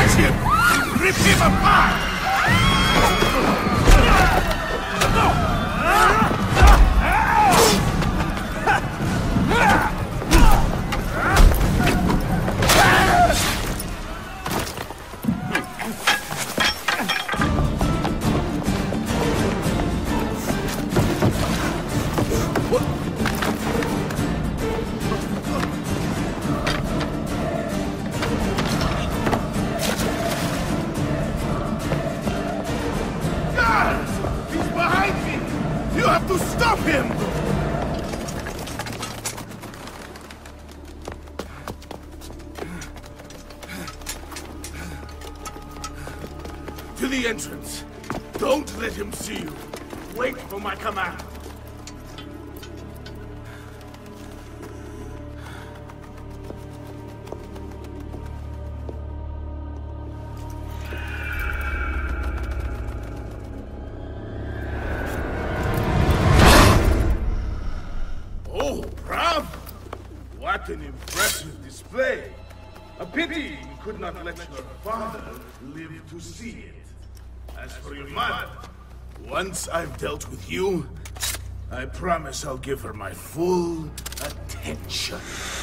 Catch him! Rip him apart! You have to stop him! To the entrance. Don't let him see you. Wait for my command. What an impressive display! A pity you could not let your father live to see it. As for your mother, once I've dealt with you, I promise I'll give her my full attention.